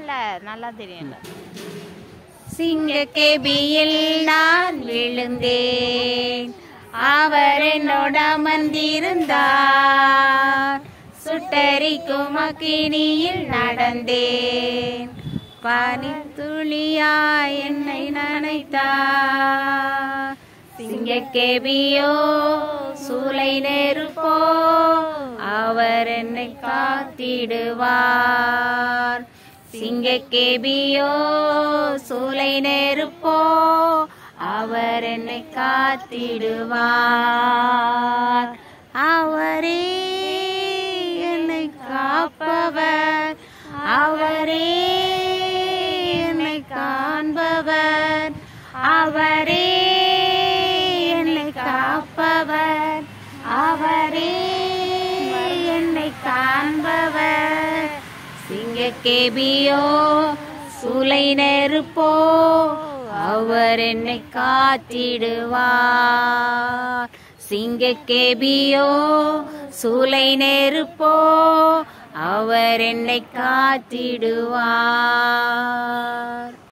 இல்ல நல்லா தெரியும்ல. சிங்கக்கேபியில் நான் விழுந்தேன், அவர் என்னோட அமர்ந்திருந்தார். சுட்டரிக்கும் அக்கினியில் நடந்தேன், பனித்துளியாய் என்னை நனைத்தார். சிங்கக்கேபியோ சூளை நெருப்போ, அவர் என்னை காத்திடுவார். சிங்கக்கேபியோ சூளை நெருப்போ, அவர் என்னை காத்திடுவார். அவரே என்னை காப்பவர், அவரே என்னை காண்பவர், அவரே என்னை காப்பவர், அவரே என்னை காண்பவர். சிங்கக்கேபியோ சூளை நெருப்போ, அவர் என்னை காத்திடுவார். சிங்கக்கேபியோ சூளை நெருப்போ, அவர் என்னை காத்திடுவார்.